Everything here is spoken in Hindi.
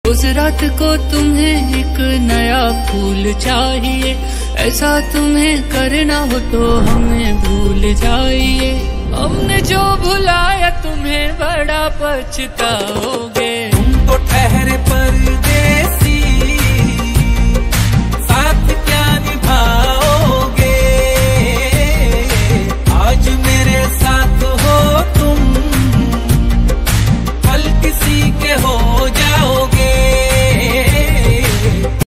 उस रात को तुम्हें एक नया फूल चाहिए, ऐसा तुम्हें करना हो तो हमें भूल जाइए। हमने जो भुलाया तुम्हें बड़ा पछताओगे। तुम तो ठहरे पर